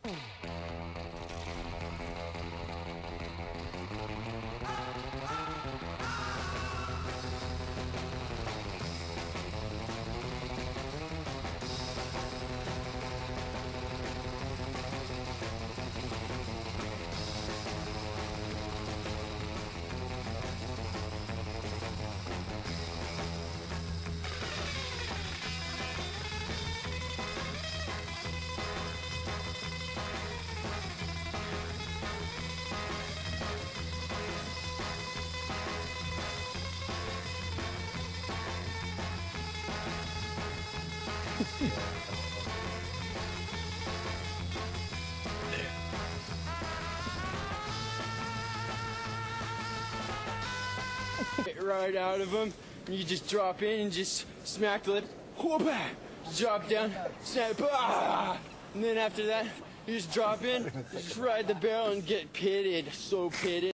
Right out of them, and you just drop in and just smack the lip, whoop-ah, drop down, snap, ah, and then after that, you just drop in, just ride the barrel and get pitted, so pitted.